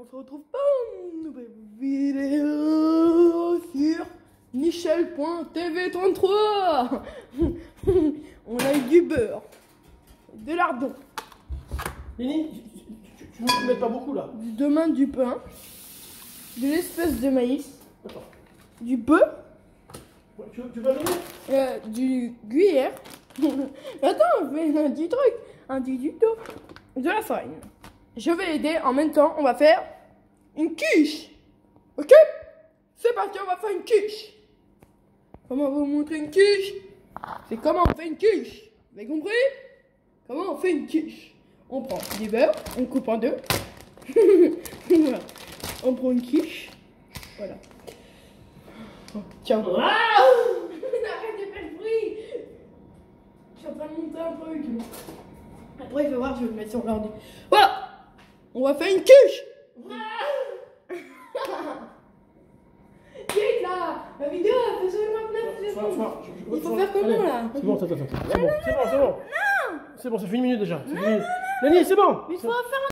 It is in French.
on se retrouve pour une nouvelle vidéo sur Michel.tv33. On a eu du beurre, de lardon. Lenny, tu ne mets pas beaucoup là. Demain du pain, de l'espèce de maïs, Attends. du bœuf, Ouais, tu vas donner du gruyère. Attends, on fait un petit truc, un petit tuto, de la farine. Je vais aider, en même temps, on va faire une quiche. Ok? C'est parti, on va faire une quiche. Comment vous montrer une quiche? C'est comment on fait une quiche. Vous avez compris? Comment on fait une quiche? On prend du beurre, on coupe en deux. Voilà. On prend une quiche. Voilà. Tiens. Arrête de faire le bruit. Je suis en train de monter un truc. Après, il faut voir, je vais le mettre sur l'ordi. Voilà. On va faire une quiche. Vite là. La vidéo, elle fait seulement 29 secondes. Il faut faire comment là? C'est bon, attends. C'est bon. Non. C'est bon, ça fait une minute déjà. Lenny, c'est bon. Il faut faire